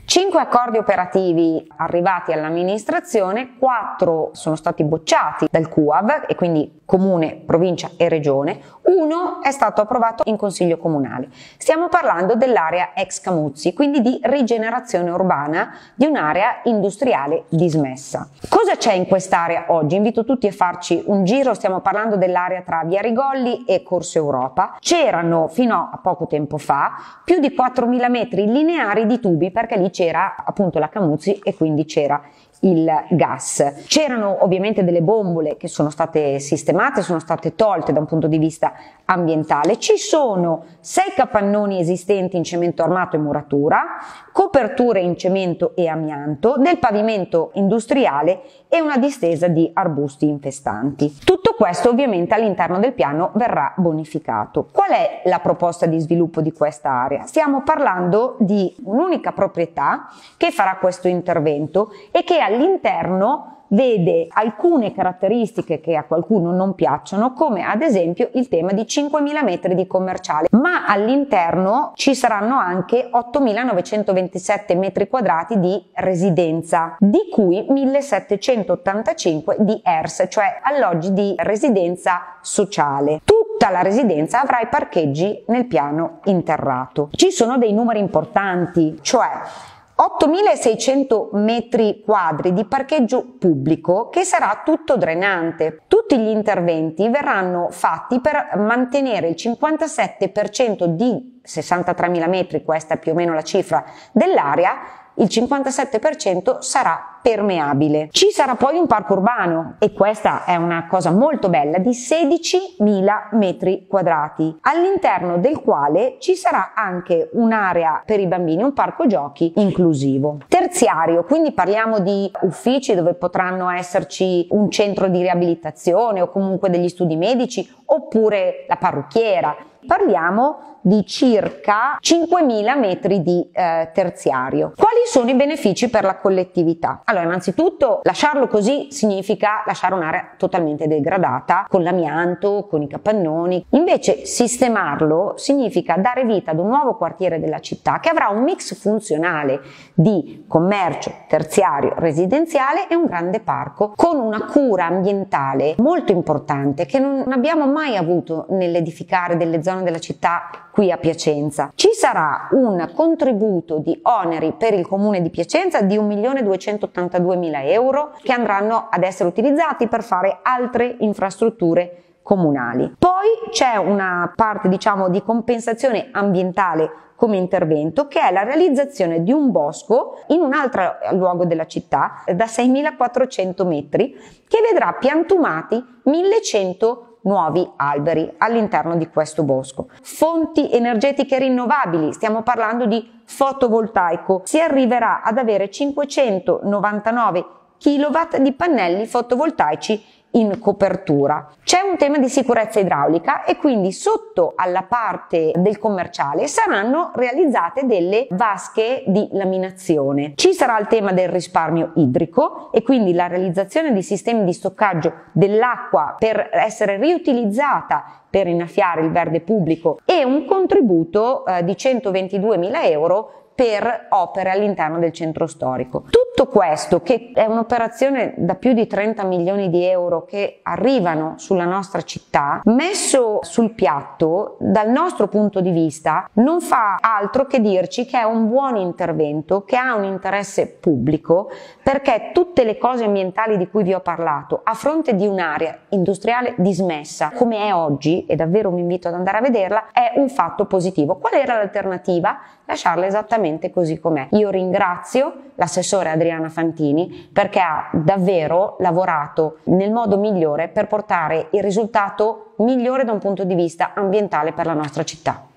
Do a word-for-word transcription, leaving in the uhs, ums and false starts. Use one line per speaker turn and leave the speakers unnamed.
Cinque accordi operativi arrivati all'amministrazione, quattro sono stati bocciati dal C U A V e quindi comune, provincia e regione, uno è stato approvato in consiglio comunale. Stiamo parlando dell'area ex Camuzzi, quindi di rigenerazione urbana di un'area industriale dismessa. Cosa c'è in quest'area oggi? Invito tutti a farci un giro, stiamo parlando dell'area tra Via Rigolli e Corso Europa. C'erano fino a poco tempo fa più di quattromila metri lineari di tubi, perché lì c'era appunto la Camuzzi e quindi c'era il gas. C'erano ovviamente delle bombole che sono state sistemate, sono state tolte da un punto di vista ambientale. Ci sono sei capannoni esistenti in cemento armato e muratura, coperture in cemento e amianto, del pavimento industriale e una distesa di arbusti infestanti. Tutto questo ovviamente all'interno del piano verrà bonificato. Qual è la proposta di sviluppo di questa area? Stiamo parlando di un'unica proprietà che farà questo intervento e che all'interno vede alcune caratteristiche che a qualcuno non piacciono, come ad esempio il tema di cinquemila metri di commerciale, ma all'interno ci saranno anche ottomilanovecentoventisette metri quadrati di residenza, di cui millesettecentottantacinque di E R S, cioè alloggi di residenza sociale. Tutta la residenza avrà i parcheggi nel piano interrato. Ci sono dei numeri importanti, cioè ottomilaseicento metri quadri di parcheggio pubblico che sarà tutto drenante. Tutti gli interventi verranno fatti per mantenere il cinquantasette per cento di sessantatremila metri, questa è più o meno la cifra dell'area, il cinquantasette per cento sarà permeabile. Ci sarà poi un parco urbano, e questa è una cosa molto bella, di sedicimila metri quadrati, all'interno del quale ci sarà anche un'area per i bambini, un parco giochi inclusivo. Terziario, quindi parliamo di uffici dove potranno esserci un centro di riabilitazione o comunque degli studi medici oppure la parrucchiera. Parliamo di circa cinquemila metri di eh, terziario. Quali sono i benefici per la collettività? Allora, innanzitutto lasciarlo così significa lasciare un'area totalmente degradata, con l'amianto, con i capannoni. Invece sistemarlo significa dare vita ad un nuovo quartiere della città che avrà un mix funzionale di commercio, terziario, residenziale e un grande parco con una cura ambientale molto importante che non abbiamo mai avuto nell'edificare delle zone della città qui a Piacenza. Ci sarà un contributo di oneri per il comune di Piacenza di un milione duecentottantaduemila euro che andranno ad essere utilizzati per fare altre infrastrutture comunali. Poi c'è una parte, diciamo, di compensazione ambientale come intervento, che è la realizzazione di un bosco in un altro luogo della città da seimilaquattrocento metri che vedrà piantumati millecento nuovi alberi all'interno di questo bosco. Fonti energetiche rinnovabili, stiamo parlando di fotovoltaico, si arriverà ad avere cinquecentonovantanove chilowatt di pannelli fotovoltaici in copertura. C'è un tema di sicurezza idraulica e quindi sotto alla parte del commerciale saranno realizzate delle vasche di laminazione. Ci sarà il tema del risparmio idrico e quindi la realizzazione di sistemi di stoccaggio dell'acqua per essere riutilizzata per innaffiare il verde pubblico e un contributo eh, di centoventiduemila euro per opere all'interno del centro storico. Tutto questo, che è un'operazione da più di trenta milioni di euro che arrivano sulla nostra città, messo sul piatto dal nostro punto di vista non fa altro che dirci che è un buon intervento, che ha un interesse pubblico, perché tutte le cose ambientali di cui vi ho parlato a fronte di un'area industriale dismessa come è oggi, e davvero vi invito ad andare a vederla, è un fatto positivo. Qual era l'alternativa? Lasciarla esattamente così com'è. Io ringrazio l'assessore Adriana Fantini perché ha davvero lavorato nel modo migliore per portare il risultato migliore da un punto di vista ambientale per la nostra città.